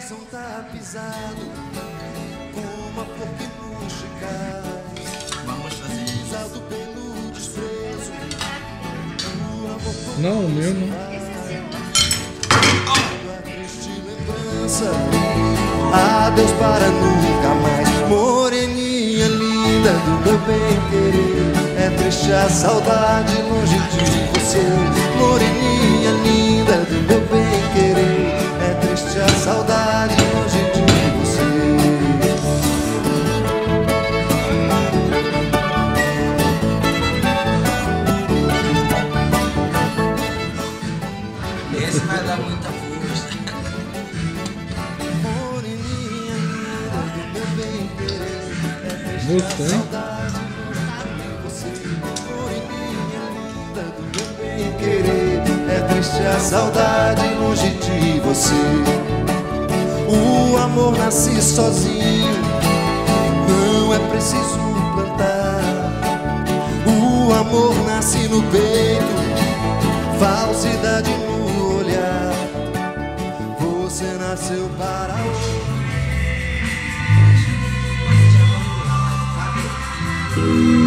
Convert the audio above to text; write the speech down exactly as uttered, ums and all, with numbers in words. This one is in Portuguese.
coração tá pisado como uma flor que murcha e cai. Vamos fazer isso. Pisado pelo desprezo. O amor foi Não, o meu não. uma triste lembrança. Adeus para nunca mais. Moreninha linda do meu bem-querer. É triste a saudade longe de você. Moreninha linda do meu bem-querer. É triste a saudade longe de você. Esse vai dar muita força. Moreninha linda do meu bem-querer. É triste Você, a hein? saudade longe de você. Moreninha linda do meu bem-querer. É triste a saudade longe de você. O amor nasce sozinho, não é preciso plantar. O amor nasce no peito, falsidade no olhar. Você nasceu para o